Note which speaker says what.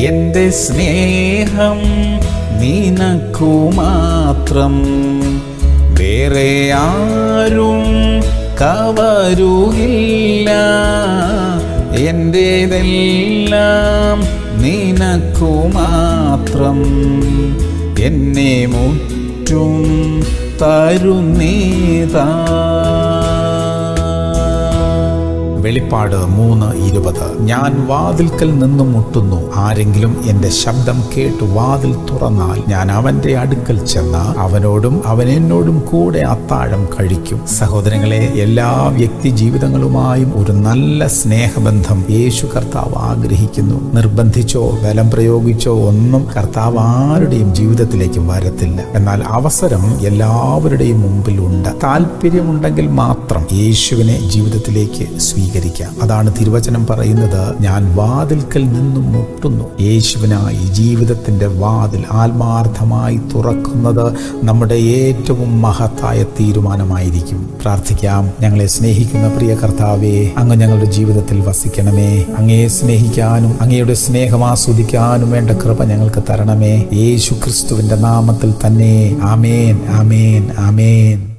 Speaker 1: എൻ്റെ സ്നേഹം നിനക്കു മാത്രം, വേറെ ആരും കവരുകില്ല. എൻ്റേതെല്ലാം നിനക്കു മാത്രം, എന്നെ മുറ്റും തരുന്നീതാ. വെളിപ്പാട് 3:20. ഞാൻ വാതിൽക്കൽ നിന്നും മുട്ടുന്നു. ആരെങ്കിലും എൻ്റെ ശബ്ദം കേട്ട് വാതിൽ തുറന്നാൽ ഞാൻ അവൻ്റെ അടുക്കൽ ചെന്ന് അവനോടും അവൻ എന്നോടും കൂടെ അത്താഴം കഴിക്കും. സഹോദരങ്ങളെ, എല്ലാ വ്യക്തി ജീവിതങ്ങളുമായും ഒരു നല്ല സ്നേഹബന്ധം യേശു കർത്താവ് ആഗ്രഹിക്കുന്നു. നിർബന്ധിച്ചോ ബലം പ്രയോഗിച്ചോ ഒന്നും കർത്താവ് ആരുടെയും ജീവിതത്തിലേക്ക് വരത്തില്ല. എന്നാൽ അവസരം എല്ലാവരുടെയും മുമ്പിലുണ്ട്. താല്പര്യമുണ്ടെങ്കിൽ മാത്രം യേശുവിനെ ജീവിതത്തിലേക്ക് സ്വീകരിക്കാം. അതാണ് തിരുവചനം പറയുന്നത്, ഞാൻ വാതിൽക്കൽ നിന്നും മുട്ടുന്നു. യേശുവിനായി ജീവിതത്തിന്റെ വാതിൽ ആത്മാർത്ഥമായി തുറക്കുന്നത് നമ്മുടെ ഏറ്റവും മഹത്തായ തീരുമാനമായിരിക്കും. പ്രാർത്ഥിക്കാം. ഞങ്ങളെ സ്നേഹിക്കുന്ന പ്രിയ കർത്താവേ, അങ്ങ് ഞങ്ങളുടെ ജീവിതത്തിൽ വസിക്കണമേ. അങ്ങയെ സ്നേഹിക്കാനും അങ്ങയുടെ സ്നേഹം ആസ്വദിക്കാനും വേണ്ട കൃപ ഞങ്ങൾക്ക് തരണമേ. യേശു ക്രിസ്തുവിന്റെ നാമത്തിൽ തന്നെ. ആമേൻ, ആമേൻ, ആമേൻ.